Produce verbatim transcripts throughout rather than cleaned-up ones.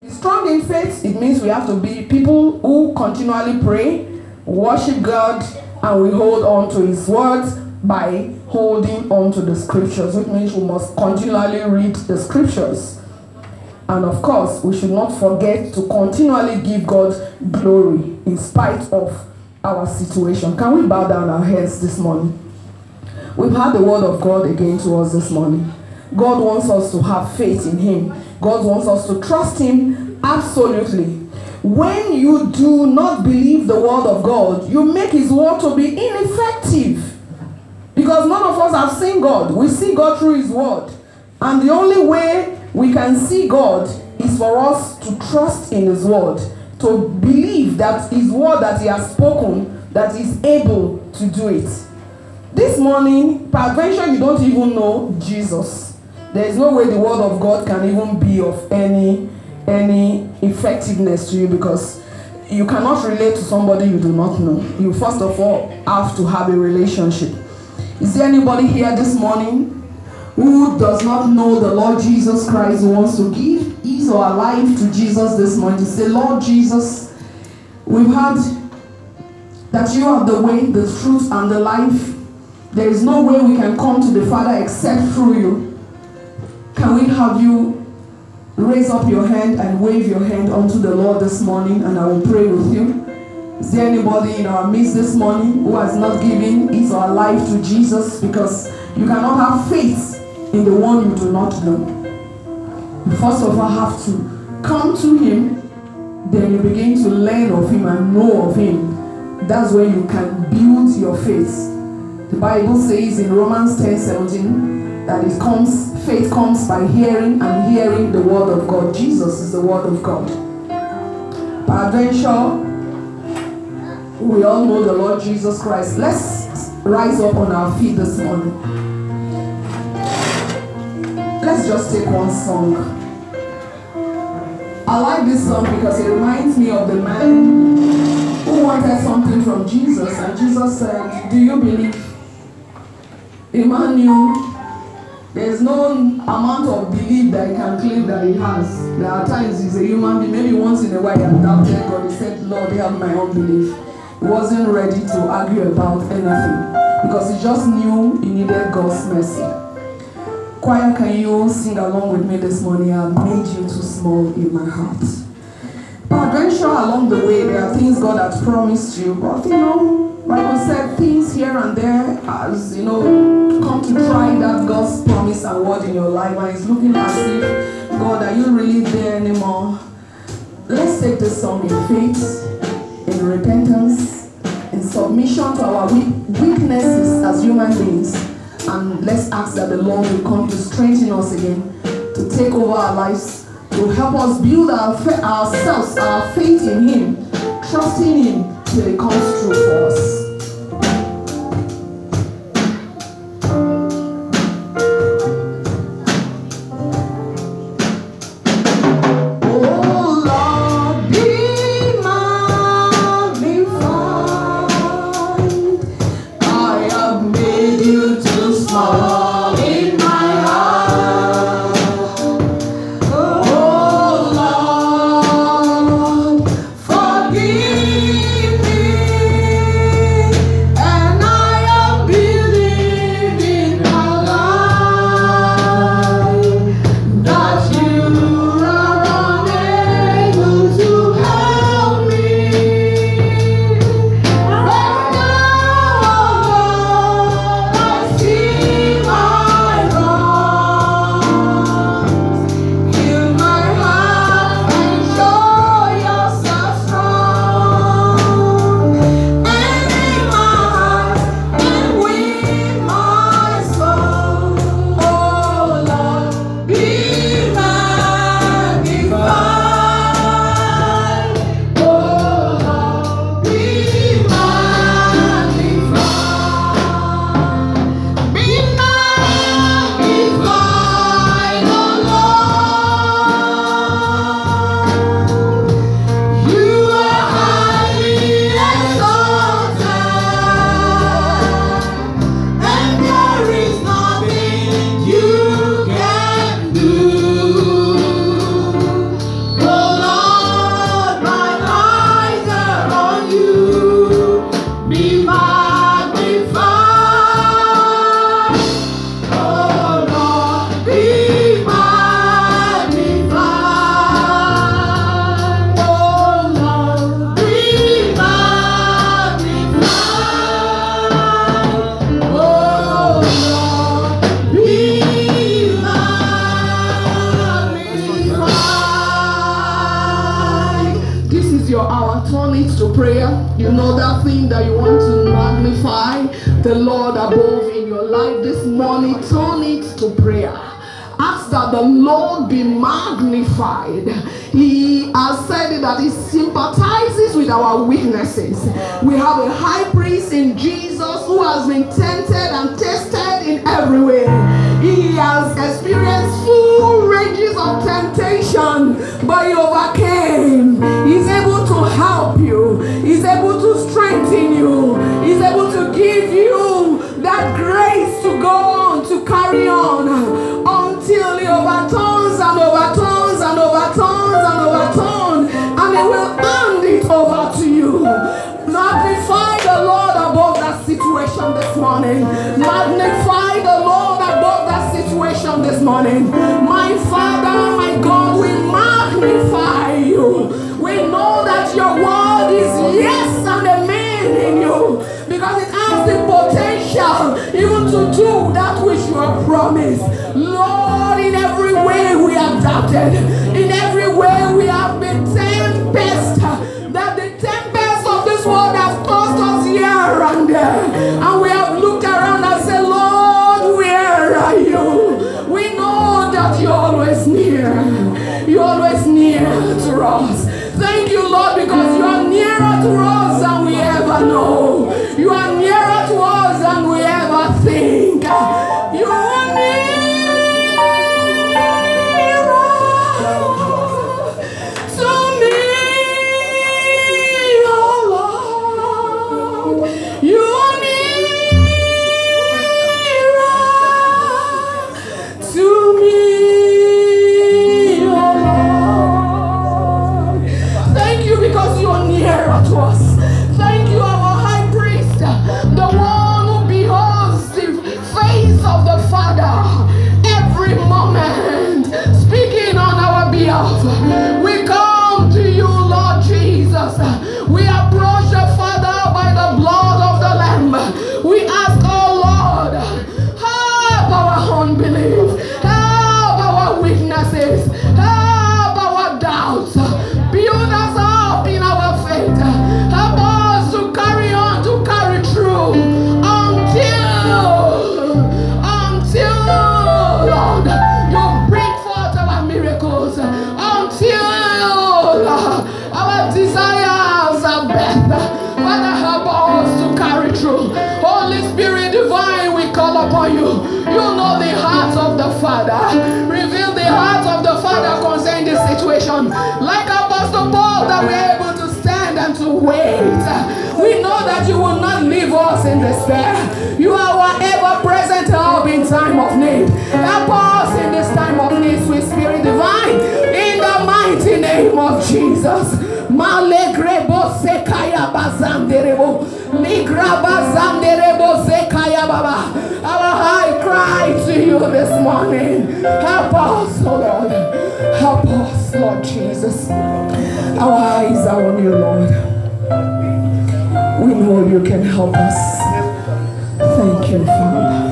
Strong in faith, it means we have to be people who continually pray, worship God, and we hold on to His words by holding on to the scriptures, which means we must continually read the scriptures. And of course, we should not forget to continually give God glory in spite of our situation. Can we bow down our heads this morning? We've had the word of God again to us this morning. God wants us to have faith in Him. God wants us to trust Him absolutely. When you do not believe the word of God, you make His word to be ineffective. Because none of us have seen God. We see God through His word. And the only way we can see God is for us to trust in His word. To believe that His word that He has spoken, that He is able to do it. This morning, peradventure you don't even know Jesus. There is no way the word of God can even be of any, any effectiveness to you, because you cannot relate to somebody you do not know. You first of all have to have a relationship. Is there anybody here this morning who does not know the Lord Jesus Christ, who wants to give his or her life to Jesus this morning? To say, Lord Jesus, we've heard that you are the way, the truth, and the life. There is no way we can come to the Father except through you. Can we have you raise up your hand and wave your hand unto the Lord this morning, and I will pray with you. Is there anybody in our midst this morning who has not given his or her life to Jesus? Because you cannot have faith in the one you do not know. You first of all have to come to Him, then you begin to learn of Him and know of Him. That's when you can build your faith. The Bible says in Romans ten seventeen that it comes, faith comes by hearing, and hearing the word of God. Jesus is the word of God. Peradventure, we all know the Lord Jesus Christ. Let's rise up on our feet this morning. Let's just take one song. I like this song because it reminds me of the man who wanted something from Jesus, and Jesus said, do you believe? The man knew there's no amount of belief that he can claim that he has. There are times he's a human being, maybe once in a while he has doubted God. He said, Lord, help my unbelief. He wasn't ready to argue about anything because he just knew he needed God's mercy. Choir, can you sing along with me this morning? I've made you too small in my heart. Peradventure, along the way, there are things God has promised you, but you know, Bible said things here and there as, you know, come to try that God's promise and word in your life, and it's looking as if, God, are you really there anymore? Let's take this song in faith, in repentance, in submission to our weaknesses as human beings, and let's ask that the Lord will come to strengthen us again, to take over our lives, to help us build our ourselves, our faith in Him, trusting Him till it comes true for us. Forgive me. turn it to prayer. You know that thing that you want to magnify the Lord above in your life this morning. Turn it to prayer. Ask that the Lord be magnified. He has said that he sympathizes with our weaknesses. We have a high priest in Jesus who has been tempted and tested in every way. He has experienced full ranges of temptation, but he overcame. He's able to help you. He's able to strengthen you. He's able to give you that grace to go on, to carry on, until he overturns and overturns and overturns and overturns, and he will hand it over to you. Magnify the Lord above that situation this morning. Magnify the Lord above that situation this morning. My Father, my God, we magnify you. We know that your word is yes and amen in you, because it has the potential even to do that which you have promised. Lord, in every way we have doubted, in every way we have been tempest, that the tempest of this world has caused us here and there, and we have looked around and said, Lord, where are you? We know that you're always near. You're always near to us. Thank you, Lord, because you are nearer to us than we ever know. You are nearer to us than we ever think. You are nearer to me, oh Lord. You are nearer to me. Because you are nearer to us. Thank you, our high priest, the one who beholds the face of the Father every moment, speaking on our behalf. We come to you, Lord Jesus. We approach the Father by the blood of the Lamb. We ask, oh Lord, help our unbelief, help our weaknesses, help our doubts. Build us up in our faith. Help us to carry on, to carry through until, until, Lord, you bring forth our miracles, until our desires are met. Father, help us to carry through. Holy Spirit divine, we call upon you. You know the heart of the Father. Reveal the heart of the Father concerning this situation. Like Apostle Paul, that we're able to stand and to wait. We know that you will not leave us in despair. You are our ever-present help in time of need. Help us in this time of need, sweet Spirit divine, in the mighty name of Jesus. Malegrebo sekaya bazanderebo, ligraba zanderebo sekaya baba. Our high cry to you this morning. Help us, oh Lord. Help us, Lord Jesus. Our eyes are on you, Lord. We know you can help us. Thank you, Father.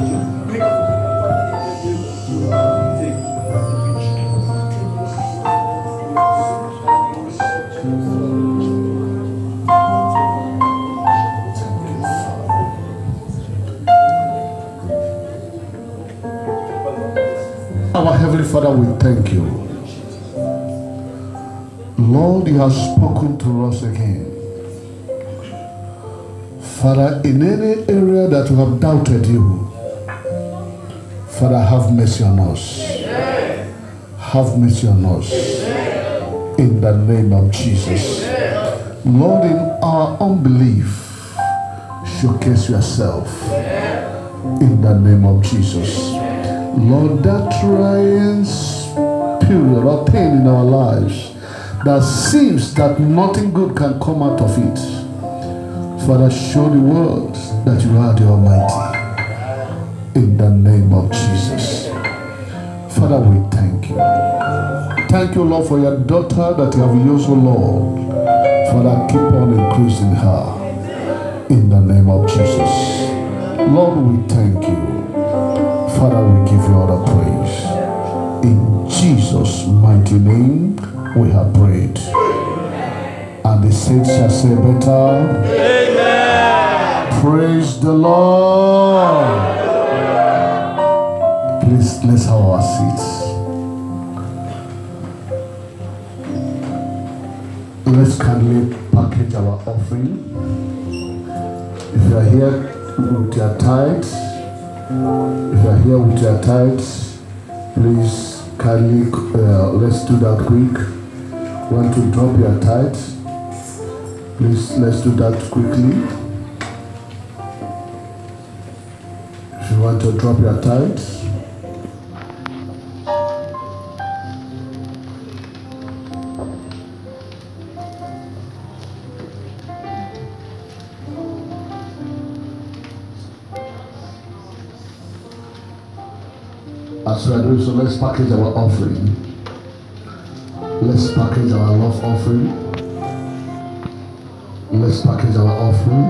Our Heavenly Father, we thank you. Lord, you have spoken to us again. Father, in any area that we have doubted you, Father, have mercy on us. Have mercy on us. In the name of Jesus. Lord, in our unbelief, showcase yourself. In the name of Jesus. Lord, that trying period or pain in our lives that seems that nothing good can come out of it, Father, show the world that you are the Almighty. In the name of Jesus. Father, we thank you. Thank you, Lord, for your daughter that you have used, oh Lord. Father, keep on increasing her. In the name of Jesus. Lord, we thank you. Father, we give you all the praise. In Jesus' mighty name, we have prayed. And the saints shall say better. Amen. Praise the Lord. Please, let's have our seats. Let's kindly package our offering. If you are here with your tithes, if you are here with your tithes, please kindly, uh, let's do that quick. Want to drop your tithes? Please, let's do that quickly. If you want to drop your tithes, as we are doing so, let's package our offering. Let's package our love offering. Let's package our offering.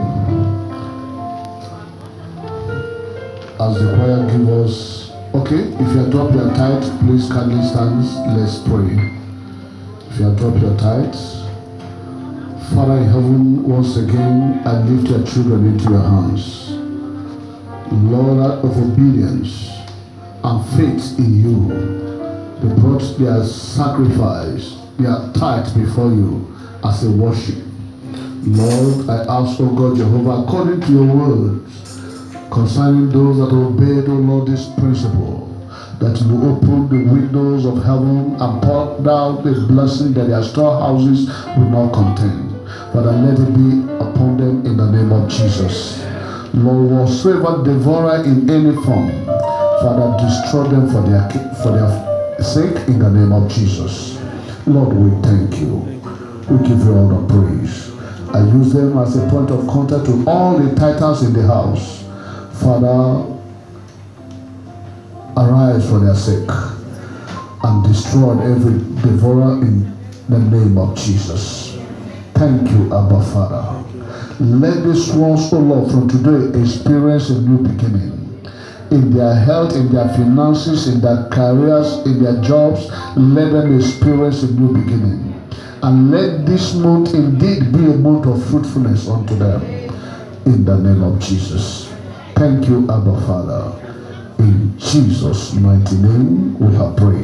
As the choir give us, okay, if you drop your tithe, please kindly stand. Let's pray. If you drop your tithes, Father in heaven, once again, I lift your children into your hands. Lord of obedience and faith in you, they brought their sacrifice, their tithe before you as a worship. Lord, I ask, O God Jehovah, according to your words, concerning those that obeyed, O Lord, this principle, that you will open the windows of heaven and pour down the blessing that their storehouses will not contain. Father, let it be upon them in the name of Jesus. Lord, whatsoever devourer in any form, Father, destroy them for their for their sake in the name of Jesus. Lord, we thank you. We give you all the praise. I use them as a point of contact to all the titans in the house. Father, arise for their sake and destroy every devourer in the name of Jesus. Thank you, Abba Father. Let these ones, O Lord, from today experience a new beginning. In their health, in their finances, in their careers, in their jobs, let them experience a new beginning. And let this month indeed be a month of fruitfulness unto them. In the name of Jesus. Thank you, Abba Father. In Jesus' mighty name we have prayed.